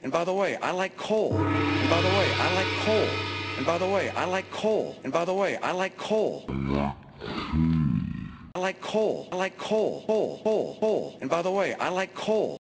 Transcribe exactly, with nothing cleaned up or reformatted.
And by the way, I like coal. And by the way, I like coal. And by the way, I like coal. And by the way, I like coal. I like coal. I like coal. Coal, coal, coal. And by the way, I like coal.